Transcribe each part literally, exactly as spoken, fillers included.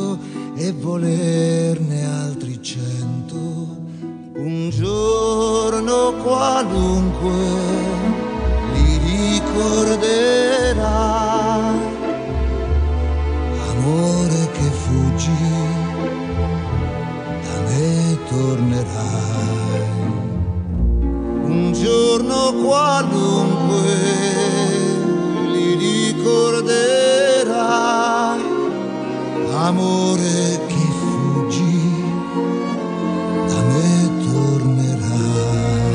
e volerne altri cento. Un giorno qualunque li ricorderai, amore che fuggi, da me tornerai. Un giorno qualunque li ricorderai, amore che fuggi, da me tornerai.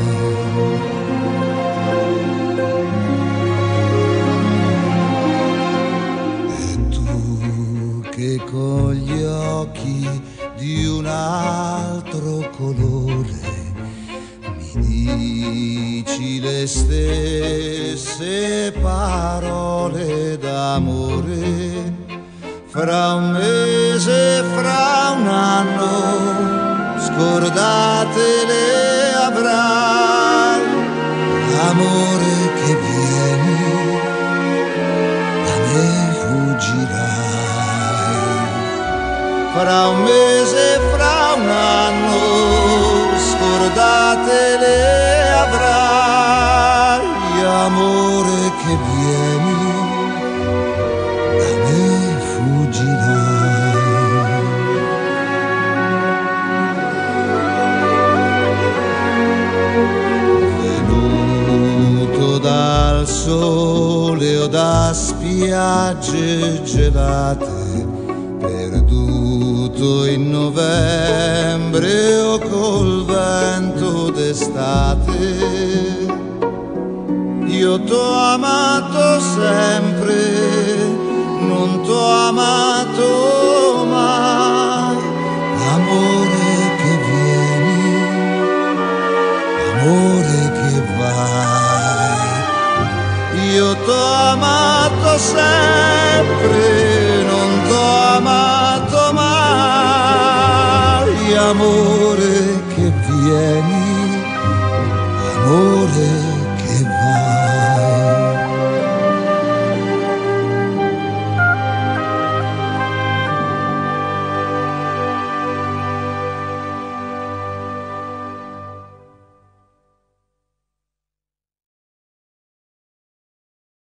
E tu che con gli occhi di un altro colore dici le stesse parole d'amore, fra un mese, fra un anno, scordate le avrai. Amore che vieni, da me fuggirai. Fra un mese, fra un anno, scordate le avrai. Amore che vieni, da me fuggirai. Venuto dal sole o da spiagge gelate, perduto in novembre o col vento d'estate, io t'ho amato sempre, non t'ho amato mai. Amore che vieni, amore che vai, io t'ho amato sempre, non t'ho amato mai. Amore che vieni, amore